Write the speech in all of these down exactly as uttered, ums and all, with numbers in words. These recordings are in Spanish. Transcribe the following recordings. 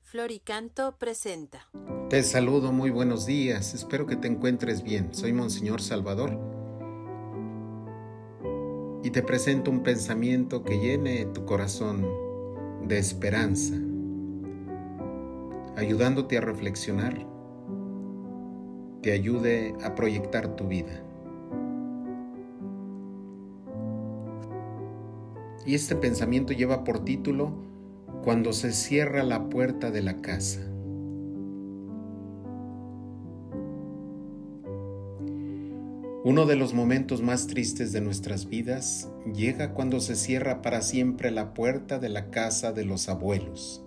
Floricanto presenta. Te saludo, muy buenos días, espero que te encuentres bien. Soy Monseñor Salvador y te presento un pensamiento que llene tu corazón de esperanza, ayudándote a reflexionar, te ayude a proyectar tu vida. Y este pensamiento lleva por título: Cuando se cierra la puerta de la casa. Uno de los momentos más tristes de nuestras vidas llega cuando se cierra para siempre la puerta de la casa de los abuelos.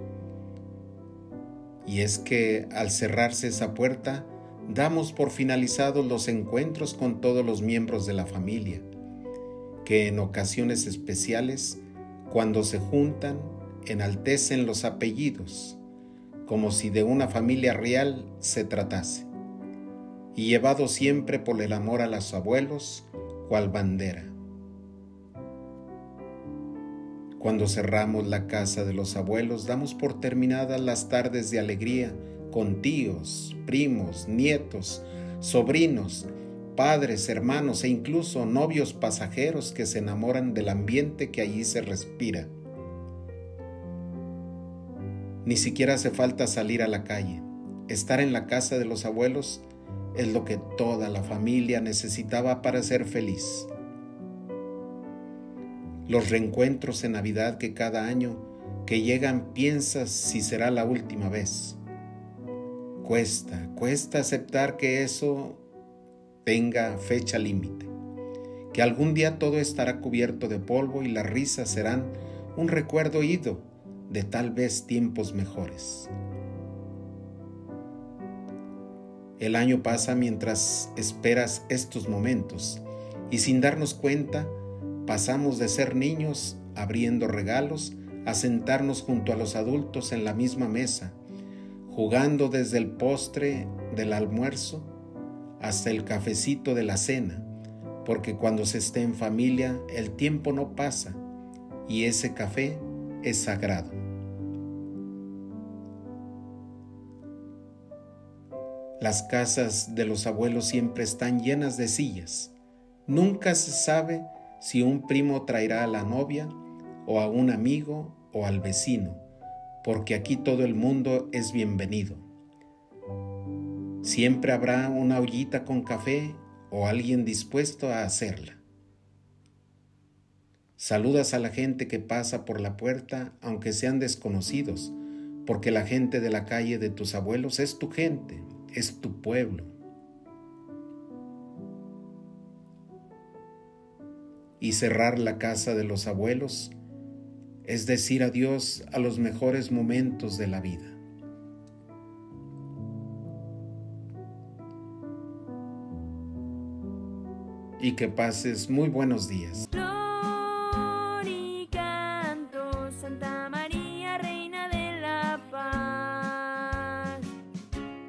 Y es que al cerrarse esa puerta, damos por finalizados los encuentros con todos los miembros de la familia, que en ocasiones especiales, cuando se juntan, enaltecen los apellidos, como si de una familia real se tratase, y llevado siempre por el amor a los abuelos, cual bandera. Cuando cerramos la casa de los abuelos, damos por terminadas las tardes de alegría con tíos, primos, nietos, sobrinos, padres, hermanos e incluso novios pasajeros que se enamoran del ambiente que allí se respira. Ni siquiera hace falta salir a la calle. Estar en la casa de los abuelos es lo que toda la familia necesitaba para ser feliz. Los reencuentros en Navidad que cada año que llegan piensas si será la última vez. Cuesta, cuesta aceptar que eso tenga fecha límite, que algún día todo estará cubierto de polvo y las risas serán un recuerdo ido de tal vez tiempos mejores. El año pasa mientras esperas estos momentos y sin darnos cuenta pasamos de ser niños abriendo regalos a sentarnos junto a los adultos en la misma mesa, jugando desde el postre del almuerzo hasta el cafecito de la cena, porque cuando se esté en familia el tiempo no pasa y ese café es sagrado. Las casas de los abuelos siempre están llenas de sillas. Nunca se sabe si un primo traerá a la novia o a un amigo o al vecino, porque aquí todo el mundo es bienvenido. Siempre habrá una ollita con café o alguien dispuesto a hacerla. Saludas a la gente que pasa por la puerta, aunque sean desconocidos, porque la gente de la calle de tus abuelos es tu gente, es tu pueblo. Y cerrar la casa de los abuelos es decir adiós a los mejores momentos de la vida. Y que pases muy buenos días.